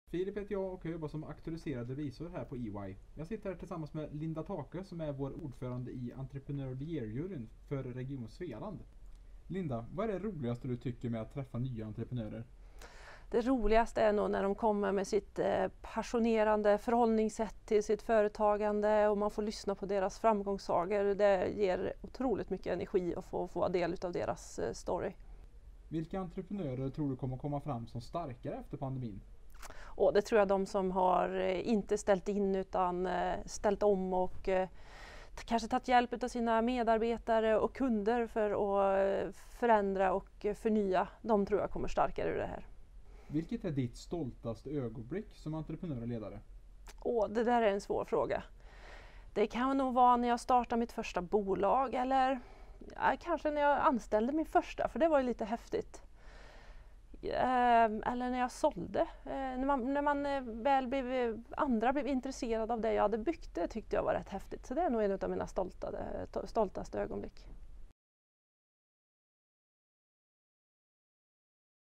Filip heter jag och jag jobbar som auktoriserad revisor här på EY. Jag sitter här tillsammans med Linda Take som är vår ordförande i Entrepreneur of the Year-juryn för Region Svealand. Linda, vad är det roligaste du tycker med att träffa nya entreprenörer? Det roligaste är nog när de kommer med sitt passionerande förhållningssätt till sitt företagande och man får lyssna på deras framgångssagor. Det ger otroligt mycket energi att få del av deras story. Vilka entreprenörer tror du kommer komma fram som starkare efter pandemin? Och det tror jag de som har inte ställt in utan ställt om och kanske tagit hjälp av sina medarbetare och kunder för att förändra och förnya. De tror jag kommer starkare ur det här. Vilket är ditt stoltaste ögonblick som entreprenör och ledare? Det där är en svår fråga. Det kan nog vara när jag startade mitt första bolag eller kanske när jag anställde min första, för det var ju lite häftigt. Eller när jag sålde. Andra blev intresserade av det jag hade byggt, det tyckte jag var rätt häftigt. Så det är nog en av mina stoltaste ögonblick.